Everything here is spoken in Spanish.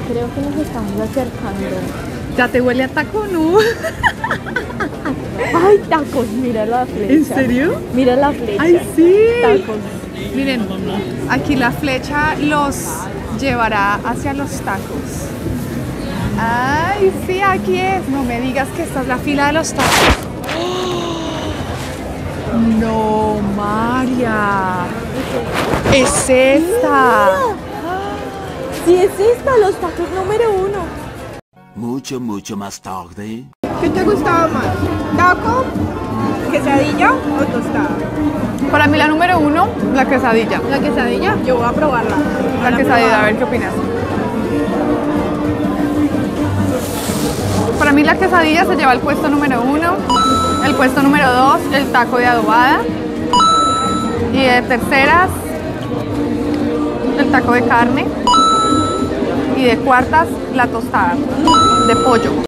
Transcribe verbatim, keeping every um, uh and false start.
Creo que nos estamos acercando. ¿Ya te huele a taco, no? ¡Ay, tacos! Mira la flecha. ¿En serio? Mira la flecha. ¡Ay, sí! Tacos. Miren, aquí la flecha los llevará hacia los tacos. ¡Ay, sí, aquí es! No me digas que esta es la fila de los tacos. ¡No, María! ¡Es esta! Sí, es esta, los tacos número uno. Mucho, mucho más tarde. ¿Qué te gustaba más? ¿Taco, quesadilla o tostada? Para mí la número uno, la quesadilla. ¿La quesadilla? Yo voy a probarla. La quesadilla, a ver qué opinas. Para mí la quesadilla se lleva el puesto número uno, el puesto número dos, el taco de adobada, y de terceras, el taco de carne, y de cuartas, la tostada de pollo.